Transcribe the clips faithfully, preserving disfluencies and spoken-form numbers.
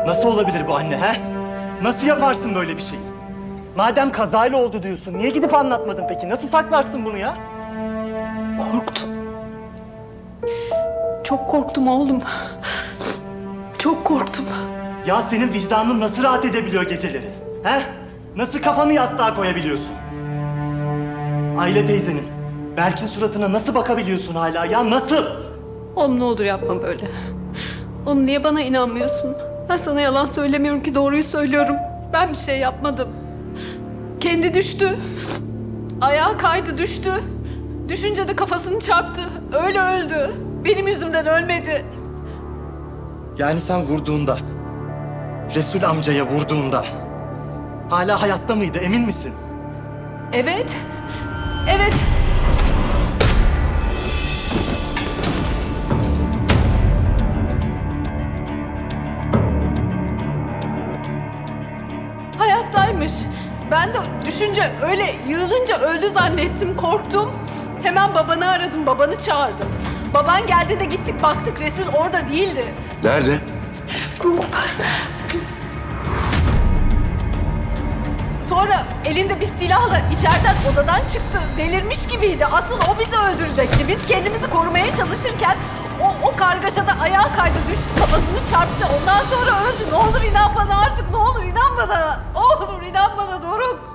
Nasıl olabilir bu anne he? Nasıl yaparsın böyle bir şeyi? Madem kazayla oldu diyorsun, niye gidip anlatmadın peki? Nasıl saklarsın bunu ya? Korktum. Çok korktum oğlum. Çok korktum. Ya senin vicdanın nasıl rahat edebiliyor geceleri? He? Nasıl kafanı yastığa koyabiliyorsun? Aile teyzenin, Berk'in suratına nasıl bakabiliyorsun hala ya? Nasıl? Oğlum ne olur yapma böyle. Oğlum niye bana inanmıyorsun? Ben sana yalan söylemiyorum ki, doğruyu söylüyorum. Ben bir şey yapmadım. Kendi düştü. Ayağa kaydı, düştü. Düşünce de kafasını çarptı. Öyle öldü. Benim yüzümden ölmedi. Yani sen vurduğunda, Resul amcaya vurduğunda hala hayatta mıydı, emin misin? Evet. Evet. Hayattaymış. Ben de düşünce öyle yığılınca öldü zannettim, korktum. Hemen babanı aradım, babanı çağırdım. Baban geldi de gittik baktık, Resul orada değildi. Nerede? Sonra elinde bir silahla içeriden odadan çıktı. Delirmiş gibiydi. Asıl o bizi öldürecekti. Biz kendimizi korumaya çalışırken o, o kargaşada ayağa kaydı, düştü, kafasını çarptı. Ondan sonra öldü. Ne olur inan bana artık, ne olur inan bana. Ne olur inan bana Doruk.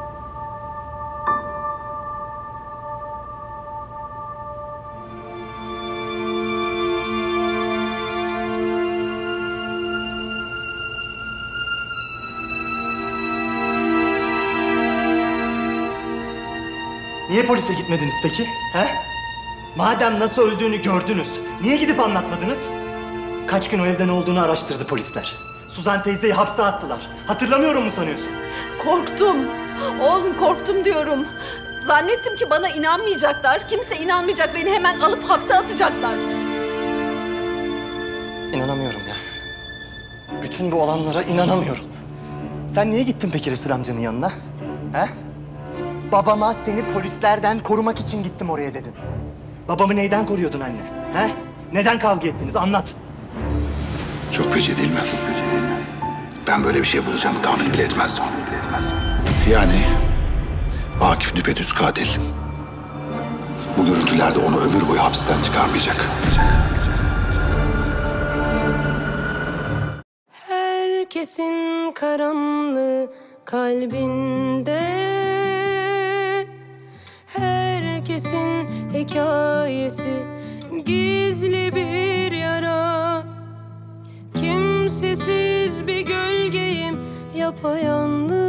Niye polise gitmediniz peki? He? Madem nasıl öldüğünü gördünüz, niye gidip anlatmadınız? Kaç gün o evde ne olduğunu araştırdı polisler. Suzan teyzeyi hapse attılar. Hatırlamıyorum mu sanıyorsun? Korktum. Oğlum korktum diyorum. Zannettim ki bana inanmayacaklar. Kimse inanmayacak. Beni hemen alıp hapse atacaklar. İnanamıyorum ya. Bütün bu olanlara inanamıyorum. Sen niye gittin peki Resul amcanın yanına? He? Babama seni polislerden korumak için gittim oraya dedin. Babamı neyden koruyordun anne? He? Neden kavga ettiniz? Anlat. Çok feci değil mi? Ben böyle bir şey bulacağımı tahmin bile etmezdim. Yani Akif düpedüz katil. Bu görüntüler de onu ömür boyu hapisten çıkarmayacak. Herkesin karanlığı kalbinde, herkesin hikayesi gizli bir yara. Kimsesiz bir gölgeyim yapayalnız.